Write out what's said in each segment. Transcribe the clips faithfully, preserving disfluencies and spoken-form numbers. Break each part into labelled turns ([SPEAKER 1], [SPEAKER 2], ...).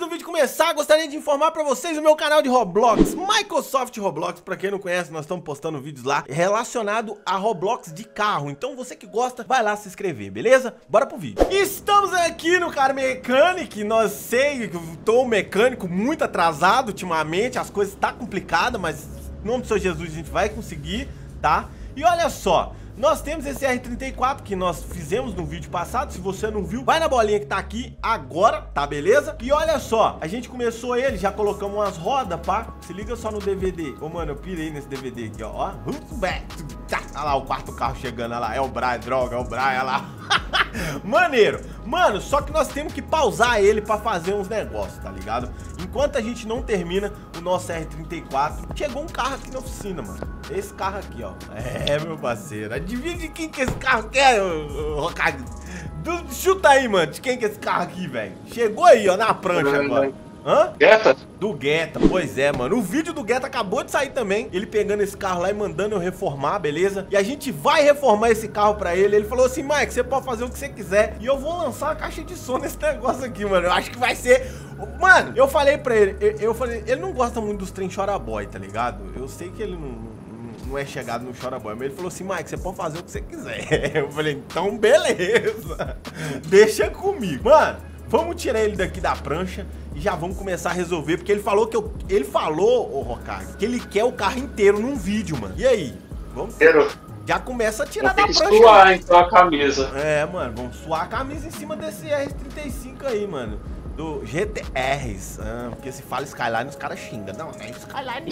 [SPEAKER 1] do vídeo começar, gostaria de informar pra vocês o meu canal de Roblox, Microsoft Roblox. Pra quem não conhece, nós estamos postando vídeos lá relacionado a Roblox de carro. Então você que gosta, vai lá se inscrever, beleza? Bora pro vídeo. Estamos aqui no Car Mechanic. Nós sei que eu tô um mecânico muito atrasado ultimamente. As coisas tá complicadas, mas em nome do Senhor Jesus a gente vai conseguir, tá? E olha só, nós temos esse R trinta e quatro que nós fizemos no vídeo passado. Se você não viu, vai na bolinha que tá aqui agora, tá beleza? E olha só, a gente começou ele, já colocamos umas rodas, pá. Se liga só no D V D. Ô, mano, eu pirei nesse D V D aqui, ó. Ó, olha lá o quarto carro chegando, olha lá. É o Brian, droga, é o Brian, olha lá. Maneiro. Mano, só que nós temos que pausar ele pra fazer uns negócios, tá ligado? Enquanto a gente não termina o nosso R trinta e quatro, chegou um carro aqui na oficina, mano. Esse carro aqui, ó. É, meu parceiro. Adivinha de quem que esse carro quer, Rocag? Chuta aí, mano. De quem que é esse carro aqui, velho? Chegou aí, ó, na prancha agora. Hã?
[SPEAKER 2] Guetta?
[SPEAKER 1] Do Guetta, pois é, mano. O vídeo do Guetta acabou de sair também. Ele pegando esse carro lá e mandando eu reformar, beleza? E a gente vai reformar esse carro pra ele. Ele falou assim, Mike, você pode fazer o que você quiser. E eu vou lançar a caixa de som nesse negócio aqui, mano. Eu acho que vai ser... Mano, eu falei pra ele, eu, eu falei, ele não gosta muito dos trem chora boy, tá ligado? Eu sei que ele não... não é chegado no Chora Boy, mas ele falou assim, Mike, você pode fazer o que você quiser. Eu falei, então beleza, deixa comigo. Mano, vamos tirar ele daqui da prancha e já vamos começar a resolver, porque ele falou que eu... Ele falou, ô Rocag, que ele quer o carro inteiro num vídeo, mano. E aí? Vamos...
[SPEAKER 2] Quero.
[SPEAKER 1] Já começa a tirar
[SPEAKER 2] Vou
[SPEAKER 1] da
[SPEAKER 2] ter que
[SPEAKER 1] prancha.
[SPEAKER 2] suar, então, a camisa.
[SPEAKER 1] É, mano, vamos suar a camisa em cima desse R trinta e cinco aí, mano. Do G T Rs, ah, porque se fala Skyline, os caras xingam. Não, não é Skyline.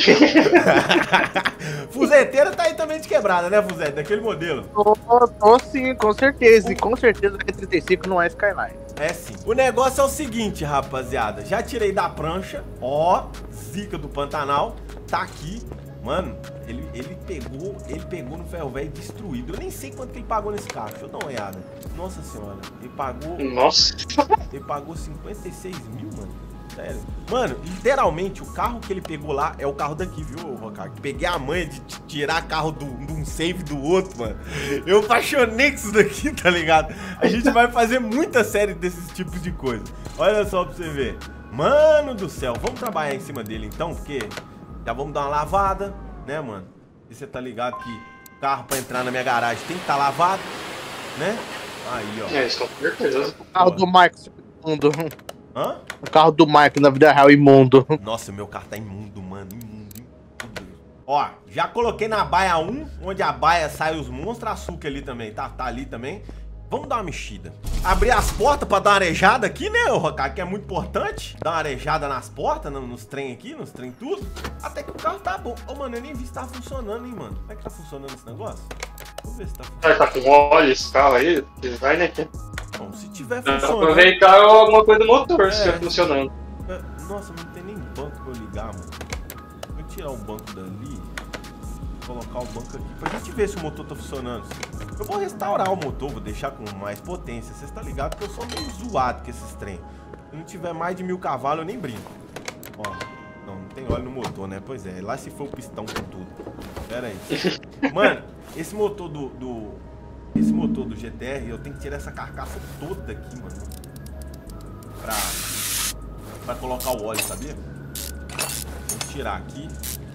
[SPEAKER 1] Fuzeteira tá aí também de quebrada, né, Fuzete? Daquele modelo.
[SPEAKER 3] Tô, tô sim, com certeza. E com certeza o R trinta e cinco não é Skyline.
[SPEAKER 1] É sim. O negócio é o seguinte, rapaziada. Já tirei da prancha. Ó, zica do Pantanal. Tá aqui. Mano, ele, ele pegou ele pegou no ferro velho destruído. Eu nem sei quanto que ele pagou nesse carro. Deixa eu dar uma olhada. Nossa senhora. Ele pagou...
[SPEAKER 2] Nossa.
[SPEAKER 1] Ele pagou cinquenta e seis mil, mano. Sério. Mano, literalmente, o carro que ele pegou lá é o carro daqui, viu, Rocag? Peguei a manha de tirar carro de um save do outro, mano. Eu apaixonei com isso daqui, tá ligado? A gente vai fazer muita série desses tipos de coisa. Olha só pra você ver. Mano do céu. Vamos trabalhar em cima dele, então, porque... Já vamos dar uma lavada, né, mano? E você tá ligado que o carro pra entrar na minha garagem tem que estar tá lavado, né? Aí, ó.
[SPEAKER 2] É, isso com certeza.
[SPEAKER 3] O carro do Mike imundo.
[SPEAKER 1] Hã?
[SPEAKER 3] O carro do Mike na vida real imundo.
[SPEAKER 1] Nossa, meu carro tá imundo, mano. Imundo, imundo. Ó, já coloquei na baia um, onde a baia sai os monstros. Açúcar ali também, tá? Tá ali também. Vamos dar uma mexida. Abrir as portas pra dar uma arejada aqui, né, Rocag? Que é muito importante. Dar uma arejada nas portas, nos trem aqui, nos trem tudo. Até que o carro tá bom. Ô, mano, eu nem vi se tá funcionando, hein, mano. Como é que tá funcionando esse negócio? Vamos ver se tá funcionando.
[SPEAKER 2] Vai tá com óleo esse carro aí? Vai, né?
[SPEAKER 1] Bom, se tiver
[SPEAKER 2] Dá pra
[SPEAKER 1] funcionando...
[SPEAKER 2] aproveitar alguma coisa do motor,
[SPEAKER 1] É.
[SPEAKER 2] se estiver funcionando.
[SPEAKER 1] Nossa, não tem nem banco pra eu ligar, mano. Vou tirar um banco dali. Colocar o banco aqui pra gente ver se o motor tá funcionando. Eu vou restaurar o motor, vou deixar com mais potência. Vocês estão ligados que eu sou meio zoado com esses trem. Se não tiver mais de mil cavalos, eu nem brinco. Ó, não, não tem óleo no motor, né? Pois é, lá se for o pistão com tudo. Pera aí. Mano, esse motor do, do... Esse motor do G T R, eu tenho que tirar essa carcaça toda aqui, mano. Pra... Pra colocar o óleo, sabia? Vamos tirar aqui.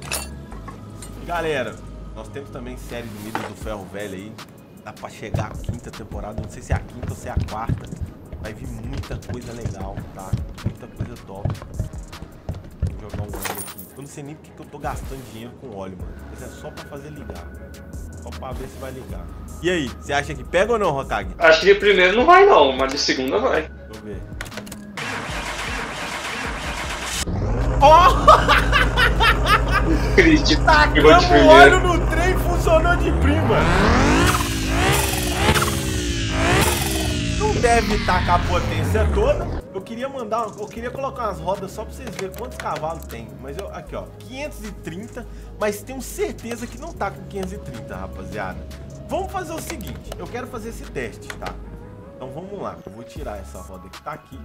[SPEAKER 1] Galera, nós temos também série de Midas do Ferro Velho aí. Dá pra chegar a quinta temporada. Não sei se é a quinta ou se é a quarta. Vai vir muita coisa legal, tá? Muita coisa top. Vou jogar um óleo aqui. Eu não sei nem porque que eu tô gastando dinheiro com óleo, mano. Mas é só pra fazer ligar. Só pra ver se vai ligar. E aí, você acha que pega ou não, Rocag?
[SPEAKER 2] Acho que de primeiro não vai não, mas de segunda vai.
[SPEAKER 1] Deixa eu ver. Ó! Oh!
[SPEAKER 2] Acredito.
[SPEAKER 1] Tacamos o óleo no trem e funcionou de prima. Não deve tacar a potência toda. Eu queria mandar, eu queria colocar umas rodas só pra vocês verem quantos cavalos tem. Mas eu, aqui ó, quinhentos e trinta, mas tenho certeza que não tá com quinhentos e trinta, rapaziada. Vamos fazer o seguinte, eu quero fazer esse teste, tá? Então vamos lá, eu vou tirar essa roda que tá aqui.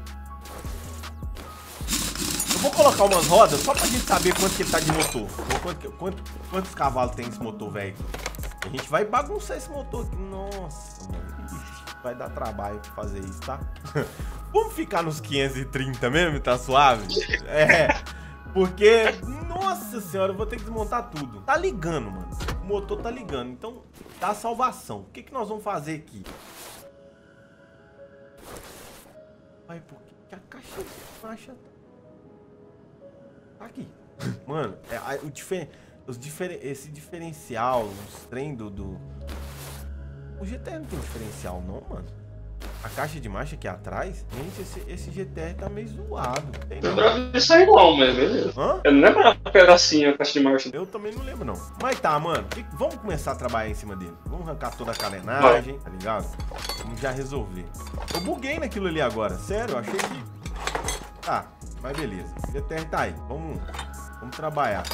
[SPEAKER 1] Eu vou colocar umas rodas só pra gente saber quanto que ele tá de motor. Quanto, quanto, quantos cavalos tem esse motor, velho? A gente vai bagunçar esse motor aqui. Nossa, mano. vai dar trabalho fazer isso, tá? Vamos ficar nos quinhentos e trinta mesmo, tá suave? É, porque, nossa senhora, eu vou ter que desmontar tudo. Tá ligando, mano. O motor tá ligando, então tá a salvação. O que que nós vamos fazer aqui? Ai, por que a caixa de marcha tá aqui? Mano, é, a, o difer, os difer, esse diferencial, os trem do, do... O G T R não tem diferencial não, mano. A caixa de marcha aqui atrás, gente, esse, esse G T R tá meio zoado. Tem
[SPEAKER 2] não lembrava disso aí não, mas beleza.
[SPEAKER 1] Hã?
[SPEAKER 2] Eu não lembrava que era assim a caixa de marcha.
[SPEAKER 1] Eu também não lembro não. Mas tá, mano, que, vamos começar a trabalhar em cima dele. Vamos arrancar toda a carenagem, tá ligado? Vamos já resolver. Eu buguei naquilo ali agora, sério, eu achei que... Tá, mas beleza. O G T R tá aí, vamos, vamos trabalhar.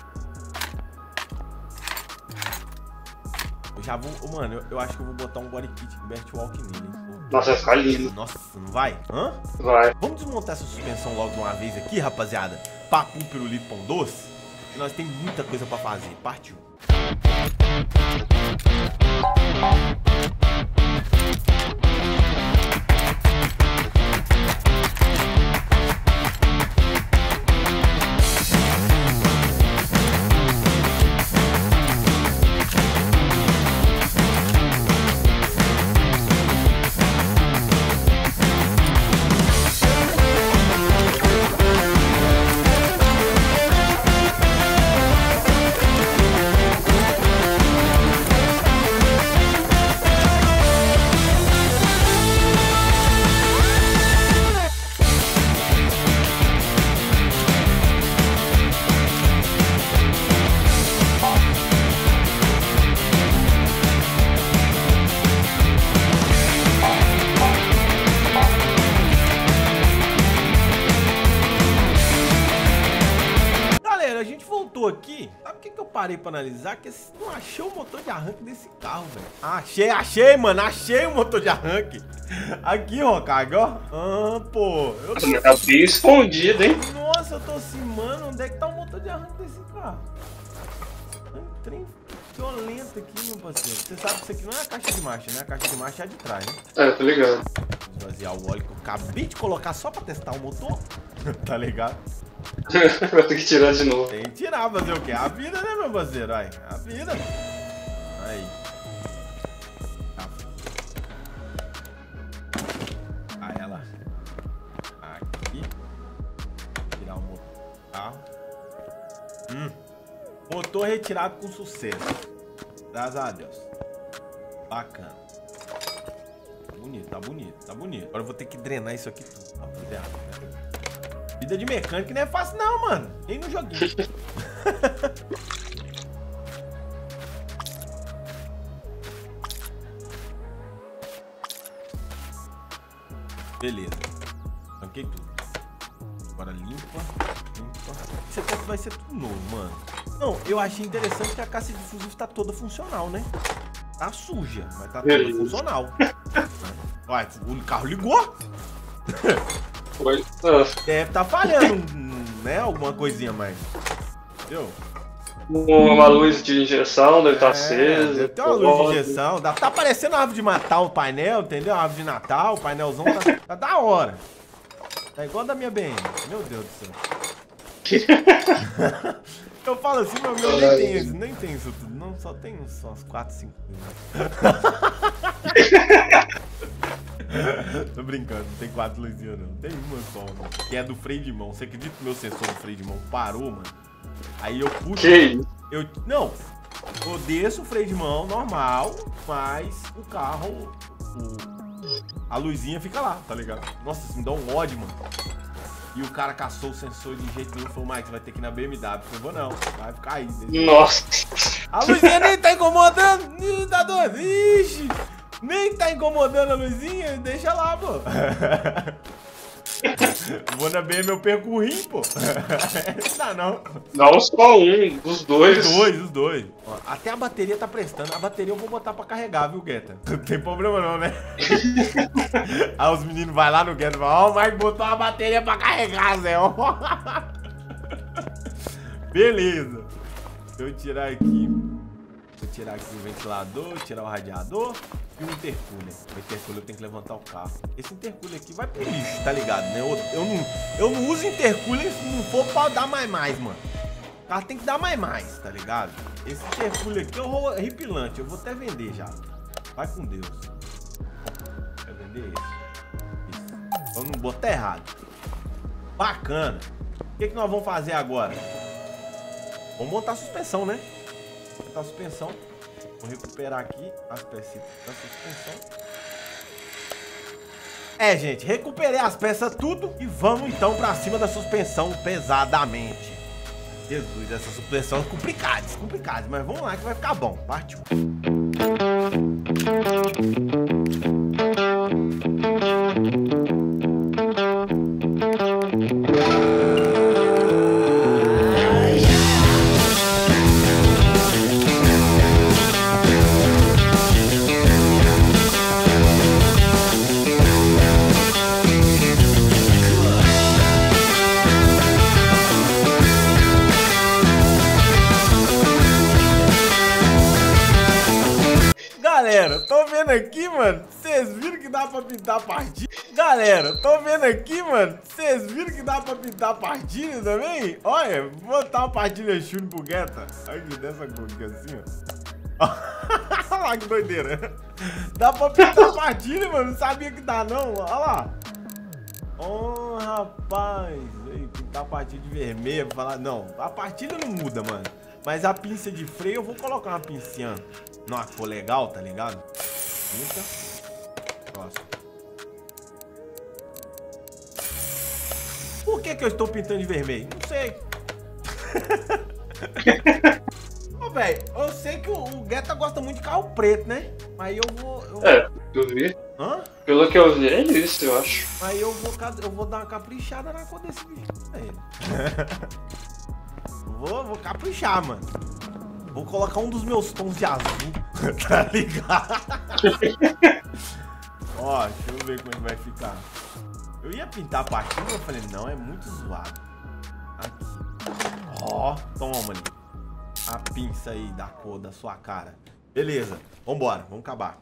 [SPEAKER 1] Eu já vou... Mano, eu, eu acho que eu vou botar um body kit Bert Walk nele, hein?
[SPEAKER 2] Nossa, vai ficar lindo.
[SPEAKER 1] Nossa, não vai? Hã?
[SPEAKER 2] Vai.
[SPEAKER 1] Vamos desmontar essa suspensão logo de uma vez aqui, rapaziada? Papo pirulito pão doce. Nós temos muita coisa pra fazer. Partiu. Aqui, sabe o que, que eu parei pra analisar? Que eu não achei o motor de arranque desse carro, velho. Achei, achei, mano, achei o motor de arranque. Aqui, ó, Kag, ó. Ah, pô. Eu tô...
[SPEAKER 2] Tá bem escondido, hein?
[SPEAKER 1] Nossa, eu tô assim, mano, onde é que tá o motor de arranque desse carro? Um trem violento aqui, meu parceiro. Você sabe que isso aqui não é a caixa de marcha, né? A caixa de marcha é a de trás, né?
[SPEAKER 2] É, tô ligado.
[SPEAKER 1] Esvaziar o óleo que eu acabei de colocar só pra testar o motor. Tá ligado?
[SPEAKER 2] Vai ter que tirar de novo.
[SPEAKER 1] Tem que tirar, fazer o quê? A vida, né, meu parceiro? Aí, a vida. Aí. Tá. Aí ela. Aqui. Tirar o motor do carro. Hum. Motor retirado com sucesso. Graças a Deus. Bacana. Tá bonito, tá bonito, tá bonito. Agora eu vou ter que drenar isso aqui tudo, rapaziada. Vida de mecânico não é fácil não, mano. Nem no joguinho. Beleza. Tranquei tudo. Agora limpa, limpa. Isso aqui vai ser tudo novo, mano. Não, eu achei interessante que a caixa de fusível tá toda funcional, né? Tá suja, mas tá toda
[SPEAKER 2] Beleza.
[SPEAKER 1] funcional. Vai, o carro ligou.
[SPEAKER 2] Foi. Ah.
[SPEAKER 1] Deve tá falhando, né? Alguma coisinha mais. Entendeu?
[SPEAKER 2] Uma luz de injeção deve estar
[SPEAKER 1] É,
[SPEAKER 2] acesa.
[SPEAKER 1] deve ter uma luz de injeção. Dá- Tá parecendo uma árvore de Natal o painel, entendeu? Uma árvore de Natal, o painelzão tá, tá da hora. Tá igual da minha B M. Meu Deus do céu. Eu falo assim, meu, meu nem tem isso, nem tem isso tudo. Não, só tem uns, uns quatro, cinco. Tô brincando, não tem quatro luzinhas não. Tem uma só, mano. Que é do freio de mão. Você acredita que meu sensor do freio de mão parou, mano? Aí eu puxo.
[SPEAKER 2] Que isso?
[SPEAKER 1] Eu, não, eu desço o freio de mão normal, mas o carro, o, a luzinha fica lá, tá ligado? Nossa, isso me dá um ódio, mano. E o cara caçou o sensor de jeito nenhum e falou, Mike, você vai ter que ir na B M W. Eu vou não, vai ficar aí.
[SPEAKER 2] Nossa.
[SPEAKER 1] A luzinha nem tá incomodando, Ih, tá doido, ixi, nem tá incomodando a luzinha, deixa lá, pô. Vou na B M, eu perco o rim, pô. Não dá não.
[SPEAKER 2] Não só um, dos dois.
[SPEAKER 1] Os dois, os dois. Ó, até a bateria tá prestando. A bateria eu vou botar pra carregar, viu, Guetta? Não tem problema não, né? Aí os meninos vão lá no Guetta e falam, ó, o Mike botou a bateria pra carregar, Zé. Beleza. Deixa eu tirar aqui. Vou tirar aqui o ventilador, tirar o radiador e o intercooler. O intercooler eu tenho que levantar o carro. Esse intercooler aqui vai pro lixo, tá ligado, né? Eu, eu, não, eu não uso intercooler se não for pra dar mais mais, mano. O carro tem que dar mais mais, tá ligado? Esse intercooler aqui é horripilante. Eu vou até vender já. Vai com Deus. Vai vender esse. Isso. Eu não botei errado. Bacana. O que, que nós vamos fazer agora? Vamos montar a suspensão, né? Montar a suspensão. Vou recuperar aqui as peças da suspensão. É, gente, recuperei as peças tudo e vamos então pra cima da suspensão pesadamente. Jesus, essa suspensão é complicada, complicada, mas vamos lá que vai ficar bom. Partiu. Galera, tô vendo aqui, mano, vocês viram que dá pra pintar a partida? Galera, tô vendo aqui, mano, vocês viram que dá pra pintar a partida também? Olha, vou botar uma partida chune pro Guetta. Aqui, dessa cor aqui assim, ó. Olha lá que doideira. Dá pra pintar a partida, mano, não sabia que dá não, olha lá. Oh, rapaz, ei, pintar a partida de vermelho, pra falar, não, a partida não muda, mano. Mas a pinça de freio, eu vou colocar uma pincinha numa cor legal, tá ligado? Pinta. Próximo. Por que que eu estou pintando de vermelho? Não sei. Ô, velho, eu sei que o, o Guetta gosta muito de carro preto, né? Mas eu vou... Eu...
[SPEAKER 2] É, eu vi.
[SPEAKER 1] Hã?
[SPEAKER 2] Pelo que eu vi, é isso, eu acho.
[SPEAKER 1] Aí eu vou, eu vou dar uma caprichada na cor desse bicho. Vou, vou caprichar, mano. Vou colocar um dos meus tons de azul, tá ligado? Ó, deixa eu ver como é que vai ficar. Eu ia pintar a partida, mas eu falei, não, é muito zoado. Aqui. Ó, toma ali. A pinça aí da cor da sua cara. Beleza, vambora, vamos acabar.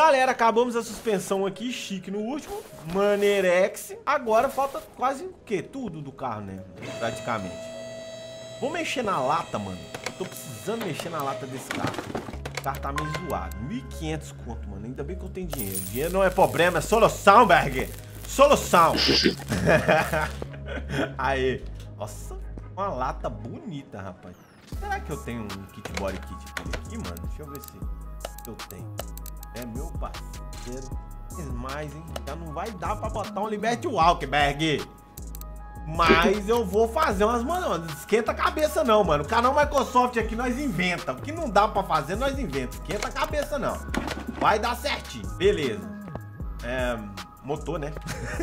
[SPEAKER 1] galera, acabamos a suspensão aqui, chique no último. Manerex. Agora falta quase o quê? Tudo do carro, né? Praticamente. Vou mexer na lata, mano. Eu tô precisando mexer na lata desse carro. O carro tá meio zoado. mil e quinhentos conto, mano. Ainda bem que eu tenho dinheiro. Dinheiro não é problema, é solução, Berg. Solução. Aí. Nossa, uma lata bonita, rapaz. Será que eu tenho um kit body kit aqui, mano? Deixa eu ver se eu tenho. É meu parceiro. Mais, hein? Já não vai dar pra botar um Liberty Walk, Berg. Mas eu vou fazer umas, mano, não esquenta a cabeça não, mano. O canal Microsoft aqui nós inventa. O que não dá pra fazer, nós inventa. Esquenta a cabeça não. Vai dar certinho. Beleza. É... Motor, né?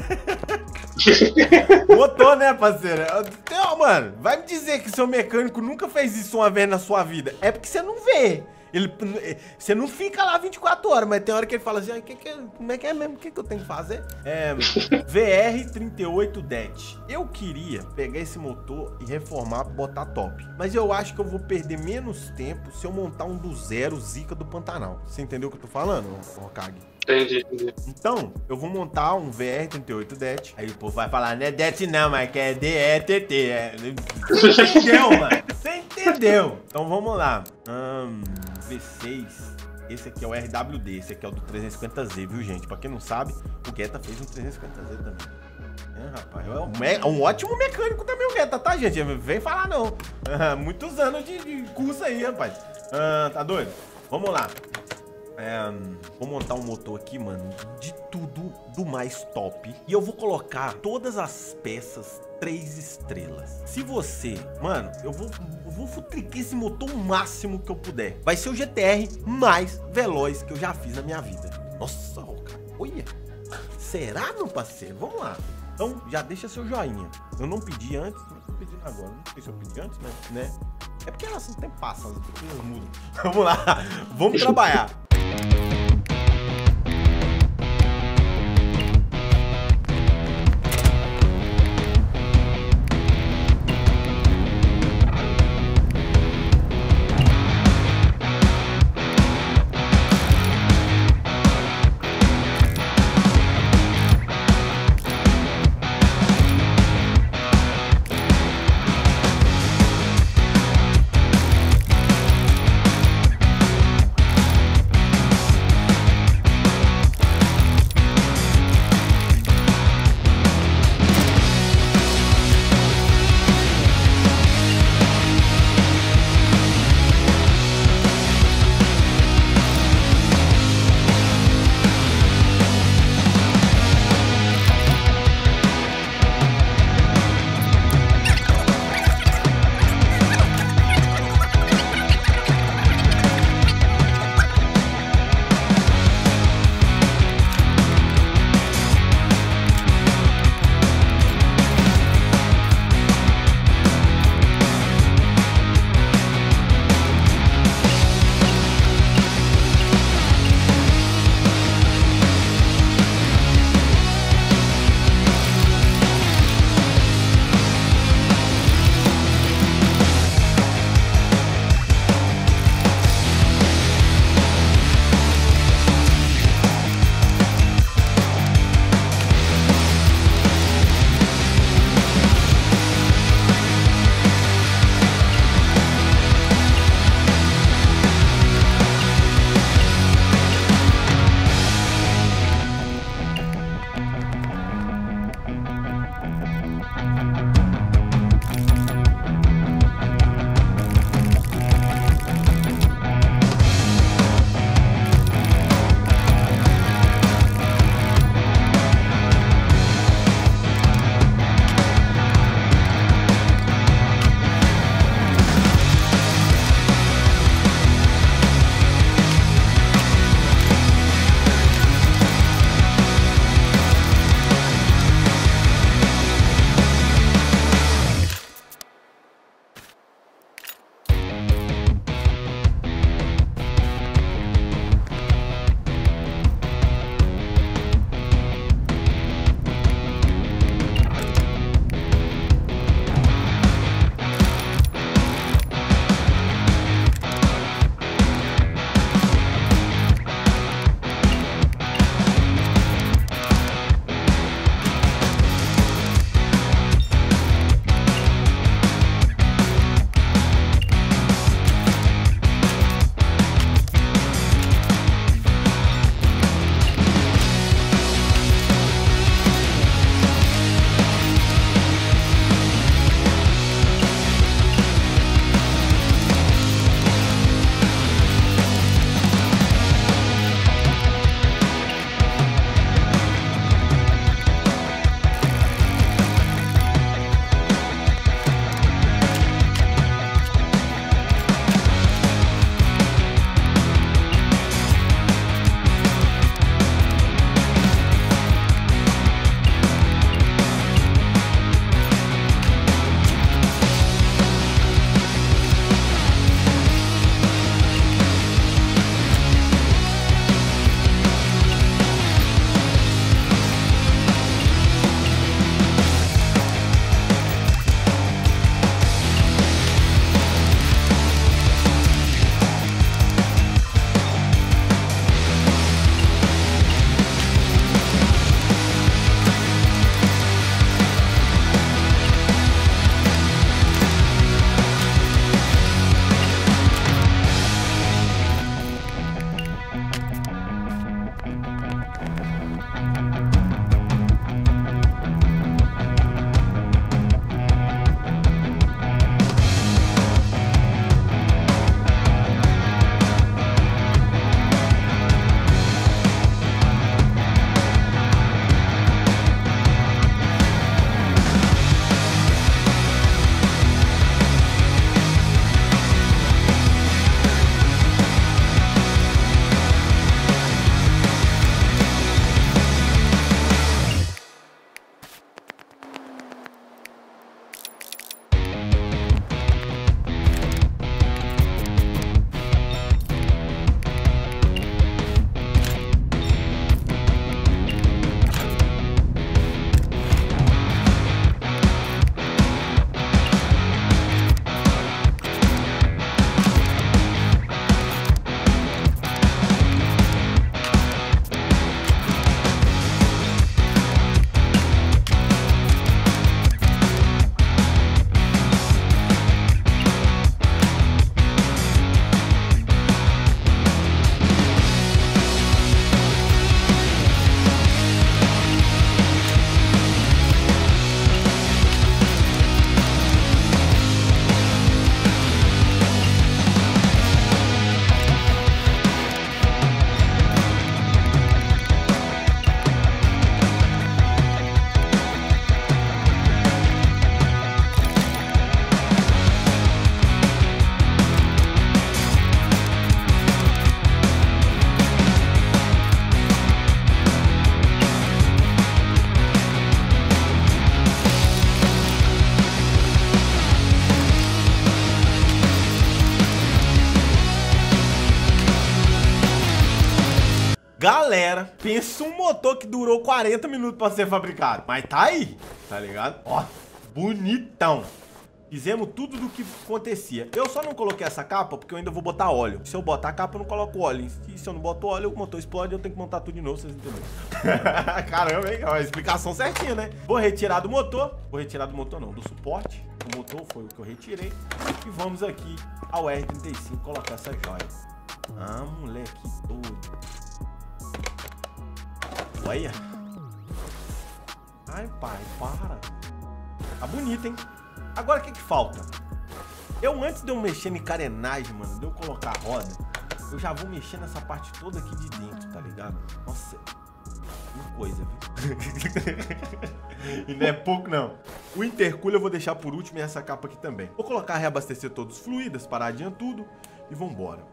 [SPEAKER 1] Motor, né, parceiro? Então, mano, vai me dizer que seu mecânico nunca fez isso uma vez na sua vida. É porque você não vê. Ele, você não fica lá vinte e quatro horas, mas tem hora que ele fala assim, ah, que, que, como é que é mesmo? O que, que eu tenho que fazer? É, V R trinta e oito D E T. Eu queria pegar esse motor e reformar, botar top. Mas eu acho que eu vou perder menos tempo se eu montar um do zero Zica do Pantanal. Você entendeu o que eu tô falando, Okag?
[SPEAKER 2] Entendi, entendi.
[SPEAKER 1] Então, eu vou montar um V R trinta e oito D E T. Aí o povo vai falar, não é D E T não, mas que é D E T T. É... Você entendeu, mano? Você entendeu? Então vamos lá. Hum, V seis. Esse aqui é o R W D. Esse aqui é o do trezentos e cinquenta Z, viu, gente? Pra quem não sabe, o Guetta fez um trezentos e cinquenta Z também. É, rapaz, é um, é um ótimo mecânico também o Guetta, tá, gente? Vem falar não. Uh, muitos anos de, de curso aí, rapaz. Uh, tá doido? Vamos lá. É, vou montar um motor aqui, mano, de tudo do mais top. E eu vou colocar todas as peças três estrelas. Se você, mano, eu vou, eu vou futricar esse motor o máximo que eu puder. Vai ser o G T R mais veloz que eu já fiz na minha vida. Nossa, cara, olha. Será, meu parceiro? Vamos lá. Então, já deixa seu joinha. Eu não pedi antes, mas tô pedindo agora. Não sei se eu pedi antes, mas, né? É porque elas não tem passa, as coisas mudam. Vamos lá, vamos trabalhar. Galera, pensa um motor que durou quarenta minutos pra ser fabricado. Mas tá aí, tá ligado? Ó, bonitão. Fizemos tudo do que acontecia. Eu só não coloquei essa capa porque eu ainda vou botar óleo. Se eu botar a capa, eu não coloco óleo. E se eu não boto óleo, o motor explode e eu tenho que montar tudo de novo, vocês entenderam? Caramba, hein? É uma explicação certinha, né? Vou retirar do motor. Vou retirar do motor, não, do suporte. O motor foi o que eu retirei. E vamos aqui ao R trinta e cinco colocar essa joia. Ah, moleque doido. Olha. Ai, pai, para. Tá bonito, hein? Agora, o que que falta? Eu, antes de eu mexer em carenagem, mano, de eu colocar a roda, eu já vou mexer nessa parte toda aqui de dentro, tá ligado? Nossa, uma coisa, viu? E não é pouco, não. O intercooler eu vou deixar por último e essa capa aqui também. Vou colocar, reabastecer todos os fluidos, paradinha tudo e vambora.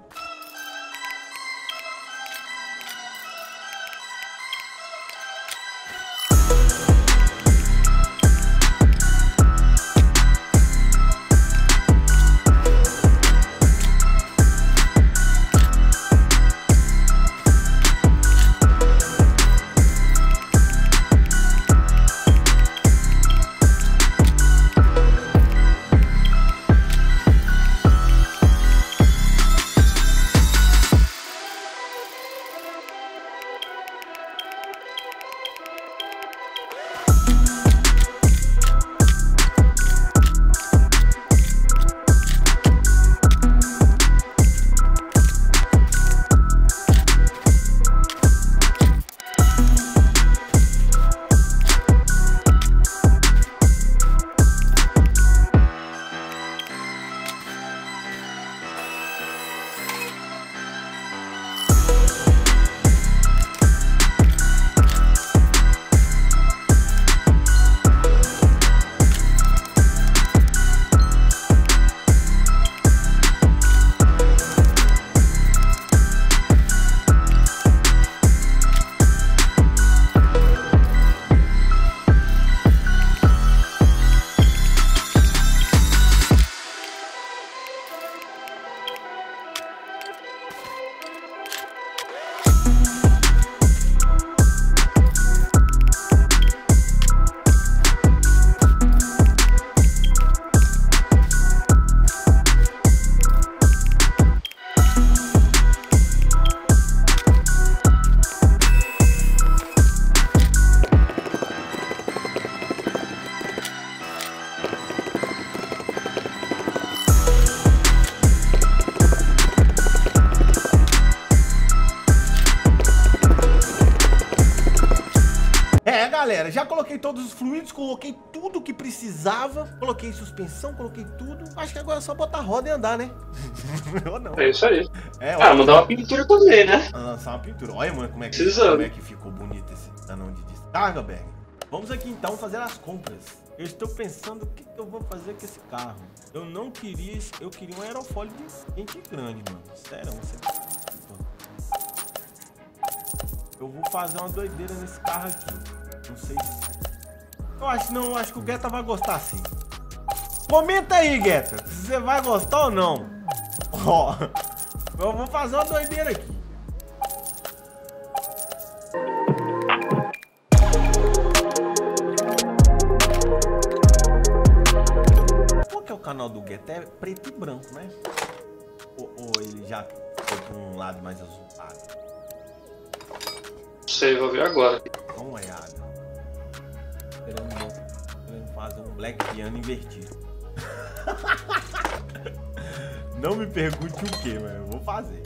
[SPEAKER 1] Galera, já coloquei todos os fluidos, coloquei tudo que precisava, coloquei suspensão, coloquei tudo. Acho que agora é só botar a roda e andar, né? Ou não?
[SPEAKER 2] É isso aí.
[SPEAKER 1] É,
[SPEAKER 2] ah, mandar uma pintura também, né?
[SPEAKER 1] Lançar uma pintura. Olha, mano, como é que,
[SPEAKER 2] Precisando.
[SPEAKER 1] como é que ficou bonito esse anão de descarga, Berg. Vamos aqui então fazer as compras. Eu estou pensando o que, que eu vou fazer com esse carro. Eu não queria, eu queria um aerofólio de gente grande, mano. Sério, você... Eu vou fazer uma doideira nesse carro aqui. Não sei se... Eu acho não, eu acho que o Guetta vai gostar sim. Comenta aí, Guetta, se você vai gostar ou não. Ó, eu vou fazer uma doideira aqui. Qual que é o canal do Guetta? É preto e branco, né? Ou, ou ele já foi para um lado mais azulado?
[SPEAKER 2] Não sei, vou ver agora.
[SPEAKER 1] Dá uma olhada. Querendo fazer um black piano invertido. Não me pergunte o que, mas eu vou fazer.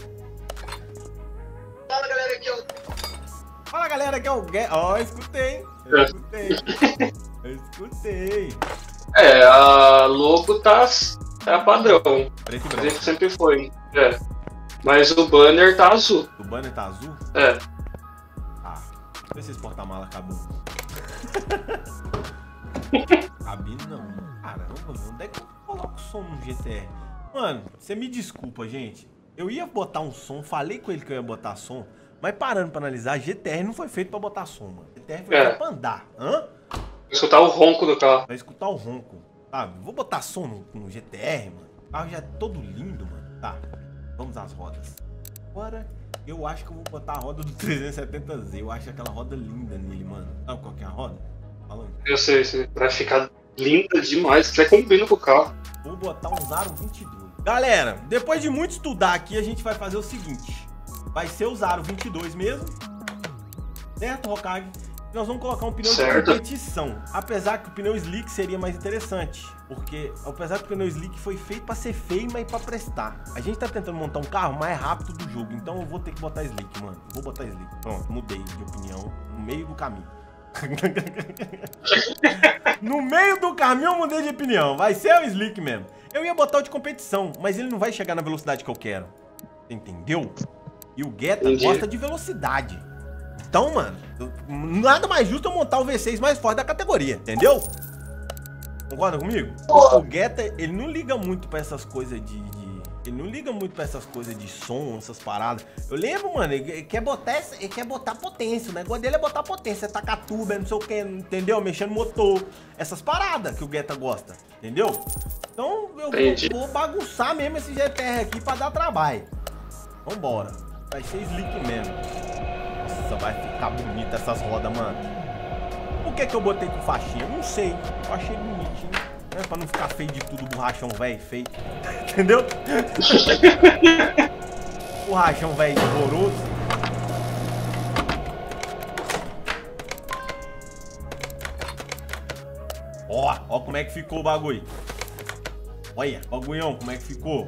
[SPEAKER 3] Fala galera, aqui é o...
[SPEAKER 1] Fala galera, aqui é o Guetta. Ó, oh, escutei. Eu escutei. Eu escutei.
[SPEAKER 2] É, a logo tá, tá padrão.
[SPEAKER 1] Preto e
[SPEAKER 2] Do
[SPEAKER 1] branco.
[SPEAKER 2] jeito que sempre foi. É. Mas o banner tá azul.
[SPEAKER 1] O banner tá azul?
[SPEAKER 2] É.
[SPEAKER 1] Ah, não sei se esse porta-mala acabou. Cabine não, mano. Caramba, mano. Onde é que eu coloco o som no G T R? Mano, você me desculpa, gente. Eu ia botar um som, falei com ele que eu ia botar som, mas parando pra analisar, G T R não foi feito pra botar som, mano. G T R foi
[SPEAKER 2] É.
[SPEAKER 1] feito pra andar. Hã?
[SPEAKER 2] Vou escutar o ronco do carro.
[SPEAKER 1] Vai escutar o ronco, sabe? Vou botar som no, no G T R, mano. O carro já é todo lindo, mano. Tá, vamos às rodas. Agora Eu acho que eu vou botar a roda do trezentos e setenta Z. Eu acho aquela roda linda nele, mano. Sabe qual que é a roda? Falando.
[SPEAKER 2] Eu sei, sei. Vai ficar linda demais. Até combina com o carro.
[SPEAKER 1] Vou botar um Zaro vinte e dois. Galera, depois de muito estudar aqui, a gente vai fazer o seguinte. Vai ser o Zaro vinte e dois mesmo. Certo, Hokage? Nós vamos colocar um pneu
[SPEAKER 2] certo.
[SPEAKER 1] de competição. Apesar que o pneu slick seria mais interessante. Porque, apesar que o pneu slick foi feito pra ser feio, mas pra prestar. A gente tá tentando montar um carro mais rápido do jogo. Então eu vou ter que botar slick, mano. Vou botar slick. Pronto, mudei de opinião no meio do caminho. No meio do caminho eu mudei de opinião. Vai ser o slick mesmo. Eu ia botar o de competição, mas ele não vai chegar na velocidade que eu quero. Entendeu? E o Guetta
[SPEAKER 2] Entendi.
[SPEAKER 1] gosta de velocidade. Então, mano, nada mais justo eu montar o V seis mais forte da categoria, entendeu? Concorda comigo? O Guetta, ele não liga muito pra essas coisas de, de... Ele não liga muito pra essas coisas de som, essas paradas. Eu lembro, mano, ele quer botar, ele quer botar potência. O negócio dele é botar potência, tacar tuba, não sei o que, entendeu? Mexendo no motor. Essas paradas que o Guetta gosta, entendeu? Então, eu vou, vou bagunçar mesmo esse G T R aqui pra dar trabalho. Vambora. Vai ser slick mesmo. Nossa, vai ficar bonita essas rodas, mano. Por que que eu botei com faixinha? Não sei. Eu achei bonitinho. Né? Pra não ficar feio de tudo, borrachão velho feio. Entendeu? Borrachão velho horroroso. Ó, ó como é que ficou o bagulho. Olha, bagulhão, como é que ficou.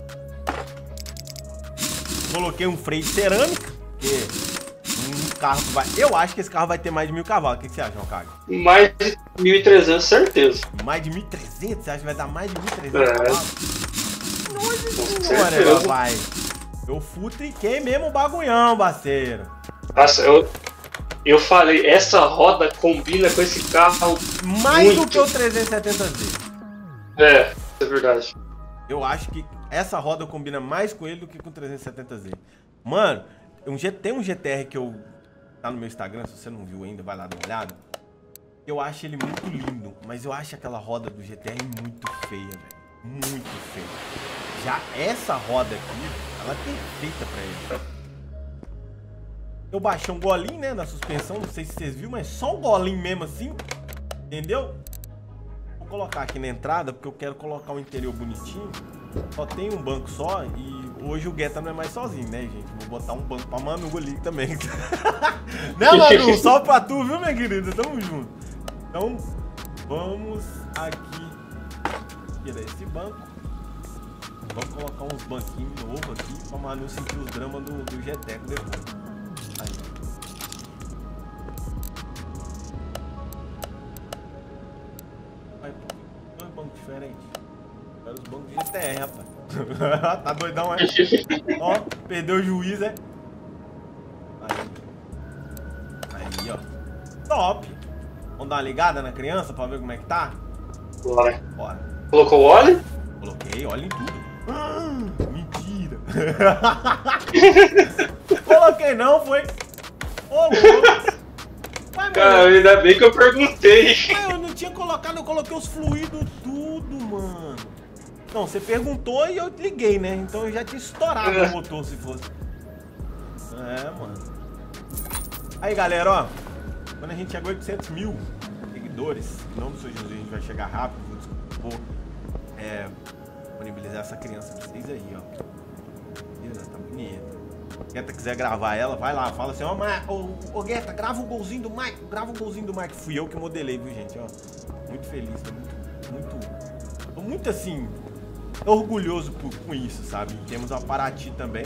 [SPEAKER 1] Coloquei um freio de cerâmica. Porque... Um carro que vai... Eu acho que esse carro vai ter mais de mil cavalos. O que, que você acha, Hokage?
[SPEAKER 2] Mais de mil e trezentos, certeza.
[SPEAKER 1] Mais de mil e trezentos? Você acha que vai dar mais de mil e trezentos
[SPEAKER 2] É.
[SPEAKER 1] cavalos? Nossa senhora, papai. Eu futriquei mesmo o bagulhão, parceiro.
[SPEAKER 2] Nossa, eu, eu falei, essa roda combina com esse carro
[SPEAKER 1] Mais
[SPEAKER 2] muito.
[SPEAKER 1] do que o trezentos e setenta Z.
[SPEAKER 2] É, é verdade.
[SPEAKER 1] Eu acho que essa roda combina mais com ele do que com o trezentos e setenta Z. Mano... Um, tem um G T R que eu... Tá no meu Instagram, se você não viu ainda, vai lá dar uma olhada. Eu acho ele muito lindo, mas eu acho aquela roda do G T R muito feia, velho. Muito feia. Já essa roda aqui, ela é perfeita pra ele. Eu baixei um golinho, né, na suspensão, não sei se vocês viram, mas só um golinho mesmo assim. Entendeu? Vou colocar aqui na entrada, porque eu quero colocar o interior bonitinho. Só tem um banco só e hoje o Guetta não é mais sozinho, né, gente? Vou botar um banco pra Manu ali também. Né, Manu? Só pra tu, viu, minha querida? Tamo junto. Então, vamos aqui tirar esse banco. Vamos colocar uns banquinhos novos aqui pra Manu sentir os dramas do, do G T C depois. Aí. Aí, pô, dois bancos diferentes. Os bancos de G T R, rapaz. Tá doidão, é? Ó, perdeu o juiz, é? Aí. Aí, ó. Top. Vamos dar uma ligada na criança pra ver como é que tá?
[SPEAKER 2] Bora.
[SPEAKER 1] Bora.
[SPEAKER 2] Colocou o óleo?
[SPEAKER 1] Coloquei, olha em tudo. Ah, mentira. Coloquei não, foi. Ô, louco. Mas,
[SPEAKER 2] Cara, ainda bem que eu perguntei.
[SPEAKER 1] Mas eu não tinha colocado, eu coloquei os fluidos tudo, mano. Não, você perguntou e eu liguei, né? Então eu já tinha estourado é. o motor se fosse. É, mano. Aí, galera, ó. Quando a gente chegou a oitocentos mil seguidores, em nome do Senhor Jesus, a gente vai chegar rápido. Vou, vou é, disponibilizar essa criança pra vocês aí, ó. Beleza, tá bonita. Se Guetta quiser gravar ela, vai lá, fala assim, ó, ô, ô Guetta, grava o golzinho do Mike, grava o golzinho do Mike. Fui eu que modelei, viu, gente, ó. Muito feliz, tô muito, muito, tô muito assim, orgulhoso por, com isso, sabe? Temos a Paraty também.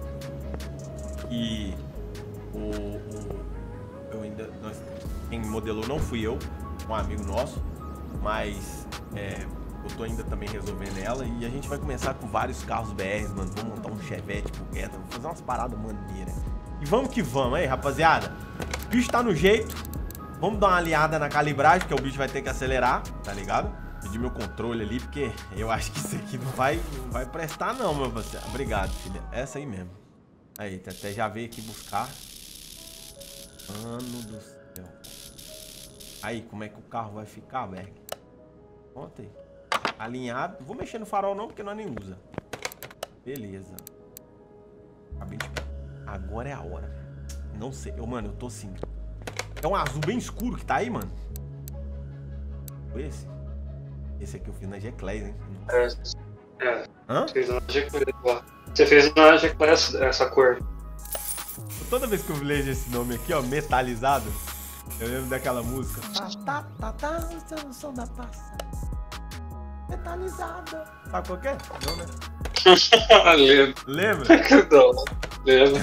[SPEAKER 1] E o, o eu ainda, nós, quem modelou não fui eu, um amigo nosso, mas é, eu tô ainda também resolvendo ela e a gente vai começar com vários carros B Rs, mano. Vou montar um Chevette pro Guetta, vou fazer umas paradas maneiras. E vamos que vamos, aí, rapaziada. O bicho tá no jeito. Vamos dar uma aliada na calibragem, porque o bicho vai ter que acelerar, tá ligado? Pedir meu controle ali, porque eu acho que isso aqui não vai, não vai prestar não, meu parceiro. Obrigado, filha. Essa aí mesmo. Aí, até já veio aqui buscar. Mano do céu. Aí, como é que o carro vai ficar, velho? Conta aí. Alinhado. Não vou mexer no farol não, porque nós nem usa. Beleza. Acabei de... Agora é a hora. Não sei. Eu, mano, eu tô assim. É um azul bem escuro que tá aí, mano. Foi esse? Esse aqui eu fiz na G-Class, hein?
[SPEAKER 2] É. é.
[SPEAKER 1] Hã?
[SPEAKER 2] Fez na G-Class. Você fez na G-Class essa cor.
[SPEAKER 1] Toda vez que eu vejo esse nome aqui, ó, metalizado, eu lembro daquela música. Tá, tá, tá, tá, o som da passa. Metalizada. Sabe qual que é? Não, né?
[SPEAKER 2] Lembro.
[SPEAKER 1] Lembra?
[SPEAKER 2] Não, lembro.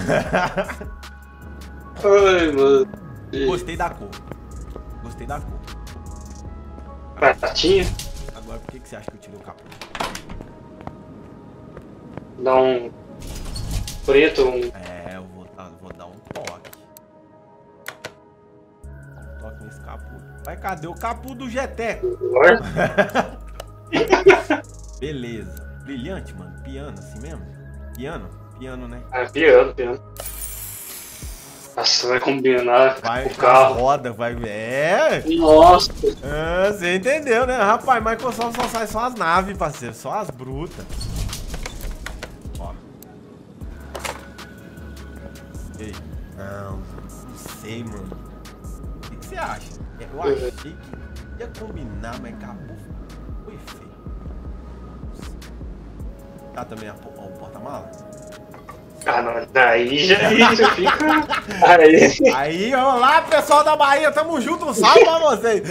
[SPEAKER 2] Ai, mano.
[SPEAKER 1] Gostei da cor. Gostei da cor.
[SPEAKER 2] Pratinha?
[SPEAKER 1] Agora, por que, que você acha que eu tirei o capô?
[SPEAKER 2] Dá um preto, um...
[SPEAKER 1] É, eu vou, tá, vou dar um toque. Um toque nesse capô. Vai, cadê o capô do Geteco? Beleza. Brilhante, mano. Piano, assim mesmo? Piano? Piano, né?
[SPEAKER 2] Ah, piano, piano. Nossa, vai combinar
[SPEAKER 1] Vai,
[SPEAKER 2] com o carro.
[SPEAKER 1] roda, vai. É!
[SPEAKER 2] Nossa!
[SPEAKER 1] Ah, você entendeu, né? Rapaz, Microsoft só sai só as naves, parceiro. Só as brutas. Ó. Ei. Não, não sei, mano. O que, que você acha? Eu achei que ia combinar, mas acabou. Foi feio. Tá também a, ó, o porta-mala?
[SPEAKER 2] Ah, não, daí já, já fica. Aí.
[SPEAKER 1] Aí, olá, pessoal da Bahia, tamo junto, um salve pra vocês.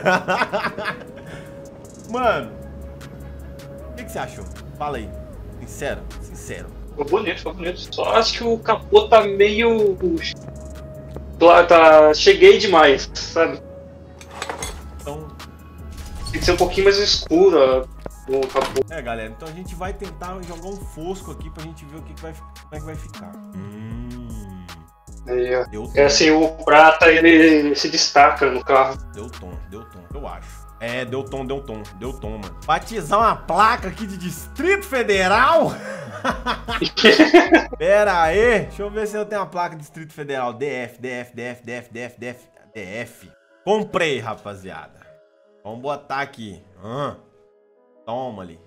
[SPEAKER 1] Mano, o que, que você achou? Fala aí, sincero, sincero.
[SPEAKER 2] Ficou bonito, ficou bonito. Só acho que o capô tá meio. Tá, tá... Cheguei demais, sabe?
[SPEAKER 1] Então,
[SPEAKER 2] tem que ser um pouquinho mais escuro o capô.
[SPEAKER 1] é, galera, então a gente vai tentar jogar um fosco aqui pra gente ver o que, que vai, como é que vai ficar. Hum.
[SPEAKER 2] Aí, ó.
[SPEAKER 1] Deu tom.
[SPEAKER 2] É assim, o prata ele se destaca no carro.
[SPEAKER 1] Deu tom, deu tom, eu acho. É, deu tom, deu tom, deu tom, mano. Batizar uma placa aqui de Distrito Federal? Pera aí, deixa eu ver se eu tenho uma placa de Distrito Federal. D F, D F, D F, D F, D F, D F, D F. Comprei, rapaziada. Vamos botar aqui. Ah, toma ali.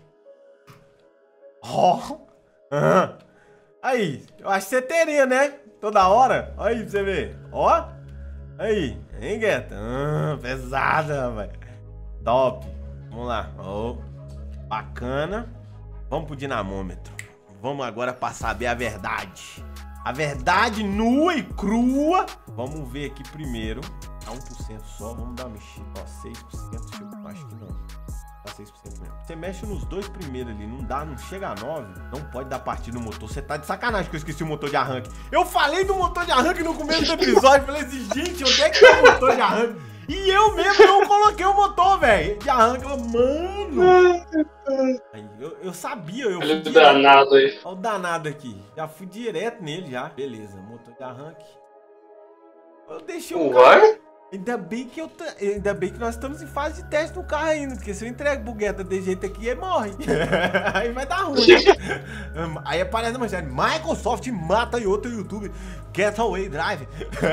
[SPEAKER 1] Ó. Oh. Ah. Aí, eu acho que você teria, né? Toda hora. Aí, pra você ver. Ó. Aí, hein, Guetta? Ah, pesada, velho. Top. Vamos lá. Oh. Bacana. Vamos pro dinamômetro. Vamos agora pra saber a verdade. A verdade nua e crua. Vamos ver aqui primeiro. Tá um por cento só. Vamos dar uma mexida. Ó, seis por cento. Eu acho que não. Tá seis por cento mesmo. Você mexe nos dois primeiros ali. Não dá, não chega a nove. Não pode dar partida no motor. Você tá de sacanagem que eu esqueci o motor de arranque. Eu falei do motor de arranque no começo do episódio. Falei assim, gente, onde é que tá o motor de arranque? E eu mesmo não coloquei o motor, velho. De arranque. Eu, mano. Aí, eu, eu sabia. Eu
[SPEAKER 2] Olha
[SPEAKER 1] fui
[SPEAKER 2] o danado aí.
[SPEAKER 1] Olha o danado aqui. Já fui direto nele já. Beleza, motor de arranque. Eu deixei o carro.
[SPEAKER 2] Uai?
[SPEAKER 1] Ainda bem que eu ainda bem que nós estamos em fase de teste no carro ainda, porque se eu entrego bugueta de jeito aqui, ele morre. Aí vai dar ruim. Aí aparece na manchete, Microsoft mata e outro YouTube. Getaway Drive.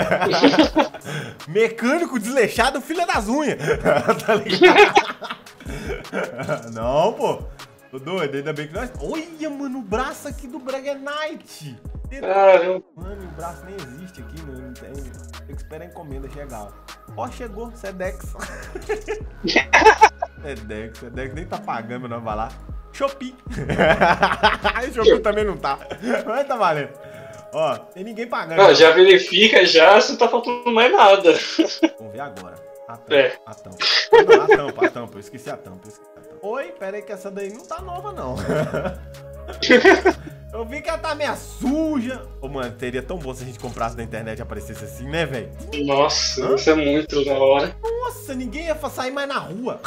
[SPEAKER 1] Mecânico desleixado, filha das unhas. Tá ligado? Não, pô. Tô doido, ainda bem que nós... Olha, mano, o braço aqui do Braganite.
[SPEAKER 2] Caramba.
[SPEAKER 1] Mano, o braço nem existe aqui, não tem. Tem que esperar a encomenda chegar. Ó, chegou, Sedex. Sedex, Sedex nem tá pagando, não, vai lá. Shopee. Aí Shopee também não tá. Mas tá valendo. Ó, tem ninguém pagando.
[SPEAKER 2] Não, já verifica já se não tá faltando mais nada.
[SPEAKER 1] Vamos ver agora. A tampa,
[SPEAKER 2] É.
[SPEAKER 1] a tampa. Não, a tampa, a tampa. Eu esqueci a tampa, eu esqueci a tampa. Oi, pera aí que essa daí não tá nova, não. Eu vi que ela tá meio suja. Ô, mano, seria tão bom se a gente comprasse na internet e aparecesse assim, né, velho?
[SPEAKER 2] Nossa,
[SPEAKER 1] Hã?
[SPEAKER 2] isso é muito da hora.
[SPEAKER 1] Nossa, ninguém ia sair mais na rua.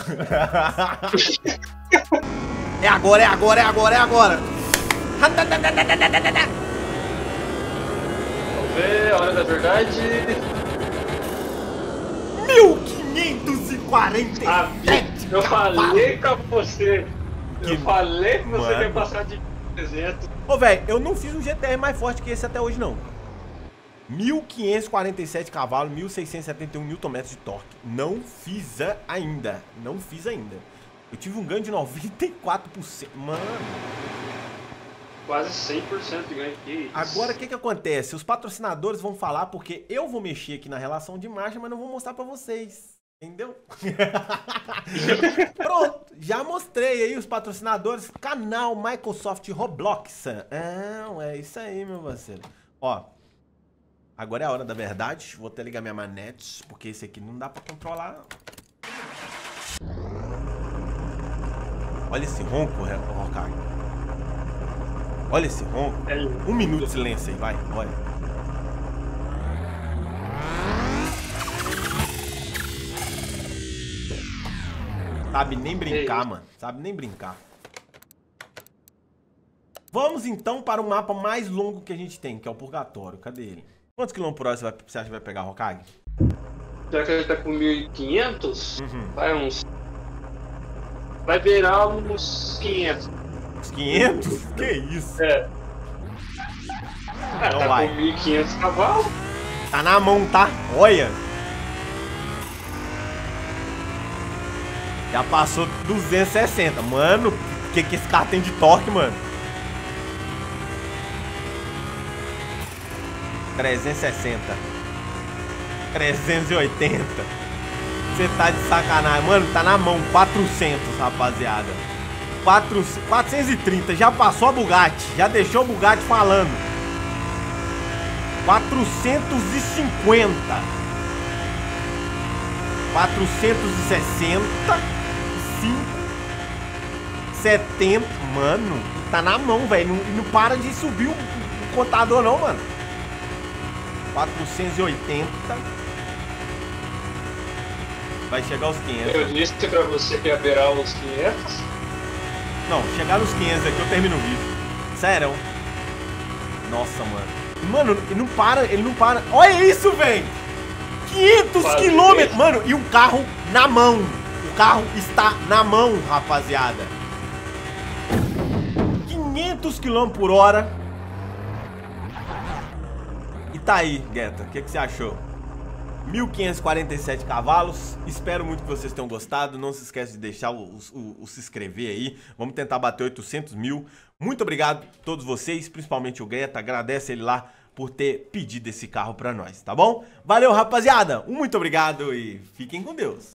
[SPEAKER 1] É agora, é agora, é agora, é agora.
[SPEAKER 2] Vamos ver, a hora da verdade.
[SPEAKER 1] mil quinhentos e quarenta e
[SPEAKER 2] Ah,
[SPEAKER 1] sete.
[SPEAKER 2] eu falei pra você.
[SPEAKER 1] Que-
[SPEAKER 2] Eu falei pra você que
[SPEAKER 1] Mano.
[SPEAKER 2] ia passar de trezentos.
[SPEAKER 1] Ô, velho, eu não fiz um G T R mais forte que esse até hoje, não. mil quinhentos e quarenta e sete cavalos, mil seiscentos e setenta e um newton-metros de torque. Não fiz a- ainda. Não fiz ainda. Eu tive um ganho de noventa e quatro por cento. Mano.
[SPEAKER 2] quase cem por cento de ganho aqui.
[SPEAKER 1] Agora, o que que acontece? Os patrocinadores vão falar porque eu vou mexer aqui na relação de marcha, mas não vou mostrar pra vocês. Entendeu? Pronto, já mostrei aí os patrocinadores. Canal Microsoft Roblox. É, é isso aí, meu parceiro. Ó, agora é a hora da verdade. Vou até ligar minha manete, porque esse aqui não dá pra controlar. Olha esse ronco, Hokage. Olha esse ronco. Um minuto de silêncio aí, vai, olha. Sabe nem brincar, mano. Sabe nem brincar. Vamos então para o mapa mais longo que a gente tem, que é o Purgatório. Cadê ele? Quantos quilômetros por hora você, vai, você acha que vai pegar, Hokage?
[SPEAKER 2] Já que ele tá com mil e quinhentos,
[SPEAKER 1] Uhum.
[SPEAKER 2] vai uns... Vai virar uns quinhentos.
[SPEAKER 1] Uns quinhentos? Que isso?
[SPEAKER 2] É. Ah,
[SPEAKER 1] Então
[SPEAKER 2] tá
[SPEAKER 1] vai.
[SPEAKER 2] com mil e quinhentos cavalos.
[SPEAKER 1] Tá na mão, tá? Olha. Já passou duzentos e sessenta. Mano, o que que esse carro tem de torque, mano? trezentos e sessenta. trezentos e oitenta. Você tá de sacanagem. Mano, tá na mão. quatrocentos, rapaziada. quatrocentos e trinta. Já passou a Bugatti. Já deixou a Bugatti falando. quatrocentos e cinquenta. quatrocentos e sessenta. setenta, mano, tá na mão, velho. Não, não para de subir o, o contador, não, mano. quatrocentos e oitenta. Vai chegar aos quinhentos.
[SPEAKER 2] Eu disse pra você que ia virar uns quinhentos.
[SPEAKER 1] Não, chegar nos quinhentos aqui eu termino o vídeo. Sério. Nossa, mano. Mano, ele não para, ele não para. Olha isso, velho. quinhentos quilômetros, mano, e um carro na mão. O carro está na mão, rapaziada. quinhentos quilômetros por hora. E tá aí, Guetta. O que, que você achou? mil quinhentos e quarenta e sete cavalos. Espero muito que vocês tenham gostado. Não se esqueça de deixar o, o, o se inscrever aí. Vamos tentar bater oitocentos mil. Muito obrigado a todos vocês, principalmente o Guetta. Agradece ele lá por ter pedido esse carro pra nós, tá bom? Valeu, rapaziada. Um muito obrigado e fiquem com Deus.